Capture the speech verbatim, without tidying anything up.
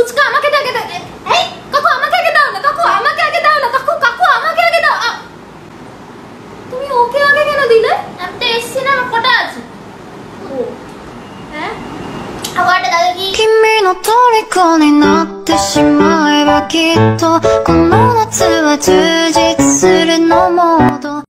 ফুচকা আমাকে দে আগে দে। এই কাকু আমাকে আগে দাও না, কাকু আমাকে আগে দাও না, কাকু কাকু আমাকে আগে দাও। তুমি ওকে আগে কেন দিলে? আমি তো এসছি না, আমার কটা আছে। ও হ্যাঁ আবার দাদা কি 君の虜になってしまえばきっとこの夏は充